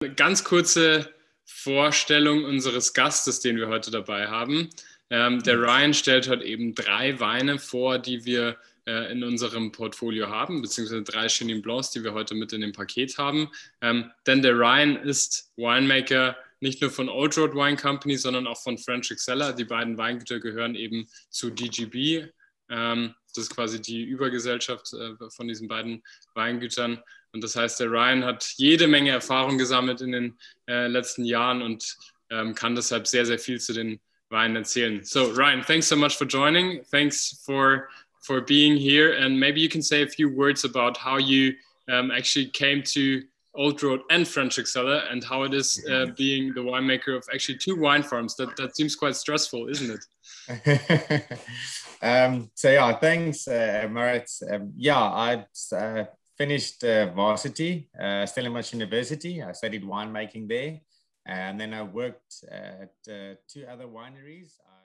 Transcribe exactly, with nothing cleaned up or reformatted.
Ganz kurze Vorstellung unseres Gastes, den wir heute dabei haben. Ähm, der Ryan stellt heute eben drei Weine vor, die wir äh, in unserem Portfolio haben, beziehungsweise drei Chenin Blancs, die wir heute mit in dem Paket haben. Ähm, denn der Ryan ist Winemaker nicht nur von Old Road Wine Company, sondern auch von French Exceller. Die beiden Weingüter gehören eben zu D G B. Ähm, das ist quasi die Übergesellschaft äh, von diesen beiden Weingütern. Und das heißt, der Ryan hat jede Menge Erfahrung gesammelt in den äh, letzten Jahren und ähm, kann deshalb sehr, sehr viel zu den Weinen erzählen. So, Ryan, thanks so much for joining. Thanks for for being here. And maybe you can say a few words about how you um, actually came to Old Road and French Exceller and how it is uh, being the winemaker of actually two wine farms. That, that seems quite stressful, isn't it? um, so, yeah, thanks, uh, Moritz. Um, yeah, I uh, finished uh, varsity, uh, Stellenbosch University. I studied winemaking there. And then I worked at uh, two other wineries. I